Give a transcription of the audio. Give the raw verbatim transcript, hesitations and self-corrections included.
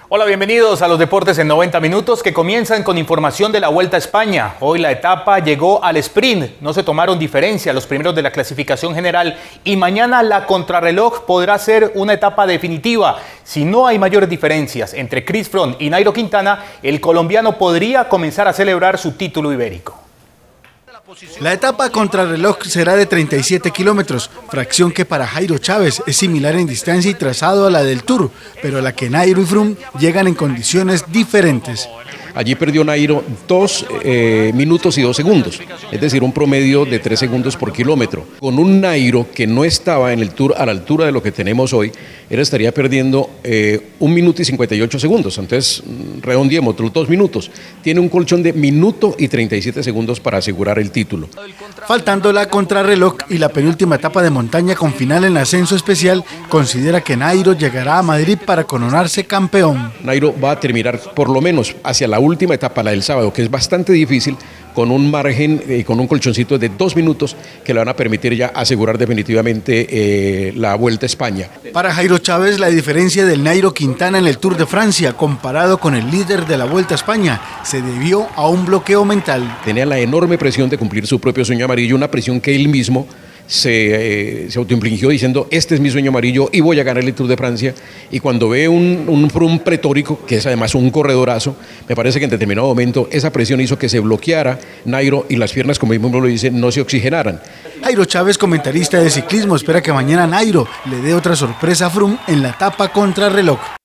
Hola, bienvenidos a los deportes en noventa minutos que comienzan con información de la Vuelta a España. Hoy la etapa llegó al sprint, no se tomaron diferencia los primeros de la clasificación general y mañana la contrarreloj podrá ser una etapa definitiva. Si no hay mayores diferencias entre Chris Froome y Nairo Quintana, el colombiano podría comenzar a celebrar su título ibérico. La etapa contrarreloj será de treinta y siete kilómetros, fracción que para Jairo Chávez es similar en distancia y trazado a la del Tour, pero a la que Nairo y Froome llegan en condiciones diferentes. Allí perdió Nairo dos eh, minutos y dos segundos, es decir, un promedio de tres segundos por kilómetro. Con un Nairo que no estaba en el Tour a la altura de lo que tenemos hoy, él estaría perdiendo eh, un minuto y cincuenta y ocho segundos, entonces redondeemos, otros dos minutos. Tiene un colchón de minuto y treinta y siete segundos para asegurar el título. Faltando la contrarreloj y la penúltima etapa de montaña con final en ascenso especial, considera que Nairo llegará a Madrid para coronarse campeón. Nairo va a terminar por lo menos hacia la última etapa, la del sábado, que es bastante difícil, con un margen y eh, con un colchoncito de dos minutos que le van a permitir ya asegurar definitivamente eh, la Vuelta a España. Para Jairo Chávez, la diferencia del Nairo Quintana en el Tour de Francia comparado con el líder de la Vuelta a España se debió a un bloqueo mental. Tenía la enorme presión de cumplir su propio sueño amarillo, una presión que él mismo se, eh, se autoinfligió diciendo: este es mi sueño amarillo y voy a ganar el Tour de Francia. Y cuando ve un, un Froome pretórico, que es además un corredorazo, me parece que en determinado momento esa presión hizo que se bloqueara Nairo y las piernas, como mismo lo dice, no se oxigenaran. Jairo Chávez, comentarista de ciclismo, espera que mañana Nairo le dé otra sorpresa a Froome en la etapa contrarreloj.